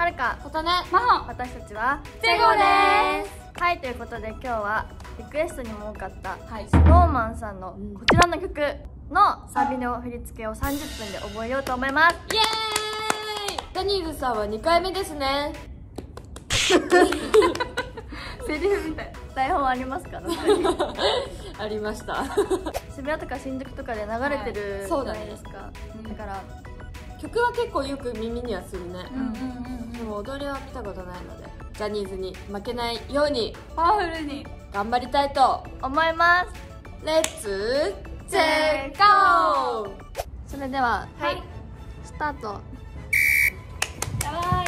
るかことねまほ。 私たちはチェゴです。 はい、ということで今日はリクエストにも多かった、 はい、 スノーマンさんのこちらの曲のサビの振り付けを30分で覚えようと思います。 イエーイ。ジャニーズさんは2回目ですね。 セリフみたい。台本ありますか？ ありました。 渋谷とか新宿とかで流れてるじゃないですか。だから曲は結構よく耳にはするね。でも踊りは見たことないので、ジャニーズに負けないようにパワフルに頑張りたいと思います。 レッツチェックゴー。 それでは、はい、スタート。やばい。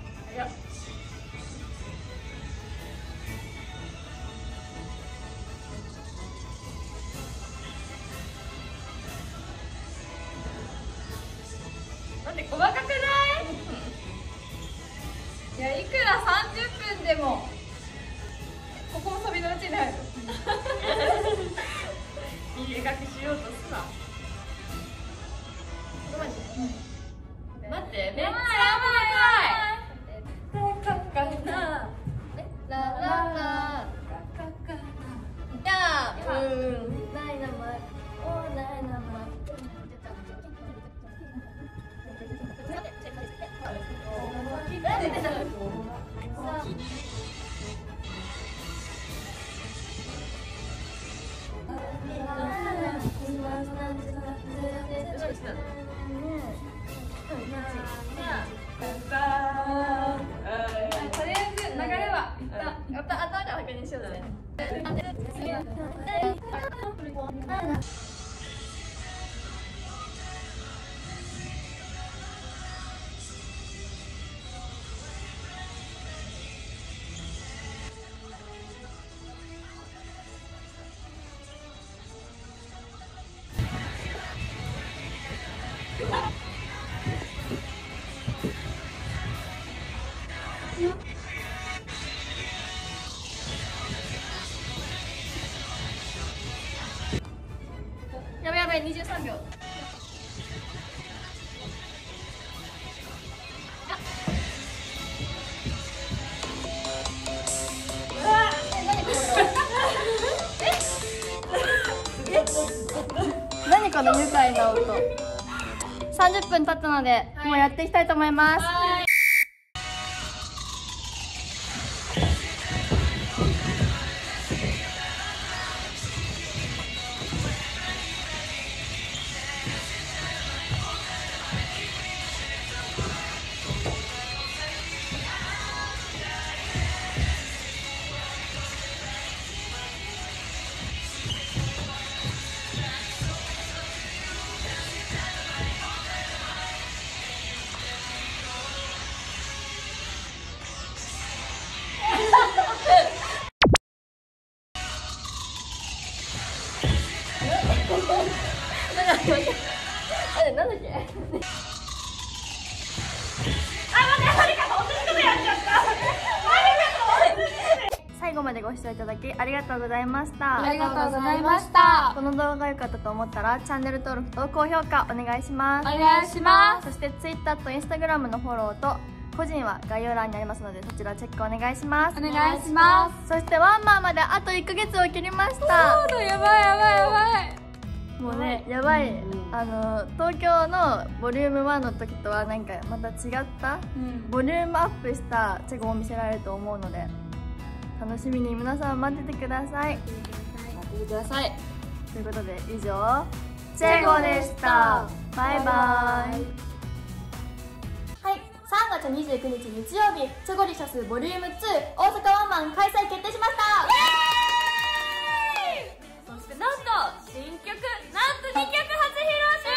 待って、細かくない？いや、いくら30分でもここもサビのうちに入る。いい描きしようとすな。待って、めっちゃやばい。カッカナラララカッカナやない名前おない名前。とりあえず流れは一旦頭から確認しようぜ。やばいやばい、23秒。 何この愉快な音。30分経ったので、もうやっていきたいと思います。なんだっけ？最後までご視聴いただきありがとうございました。 ありがとうございました。 この動画が良かったと思ったらチャンネル登録と高評価お願いします。 お願いします。 そして Twitter と Instagram のフォローと個人は概要欄にありますので、そちらチェックお願いします。 お願いします。 そしてワンマンまであと1ヶ月を切りました。 そうだ、やばいやばいやばい。 もうね、やばい。東京のボリューム1の時とはなんかまた違った、ボリュームアップしたチェゴを見せられると思うので、楽しみに皆さん待っててください。 待っててください。 ということで以上チェゴでした。バイバイ。はい、3月29日日曜日、チェゴリシャスボリューム2大阪ワンマン開催決定しました。 そしてなんと新曲なんと2曲初披露し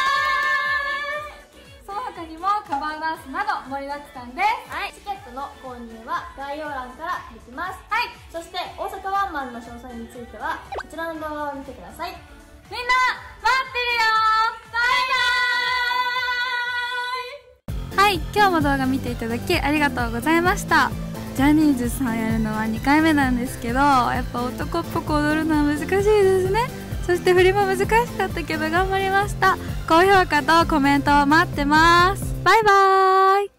ます。その他にもカバーダンスなど盛りだくさんです。 はい、チケットの購入は概要欄からできます。はい、そして大阪ワンマンの詳細についてはこちらの動画を見てください。 みんな待ってるよ。バイバーイ。 はい、今日も動画見ていただきありがとうございました。ジャニーズさんやるのは2回目なんですけど、やっぱ男っぽく踊るのは難しいですね。そして振りも難しかったけど頑張りました。高評価とコメントを待ってます。バイバーイ。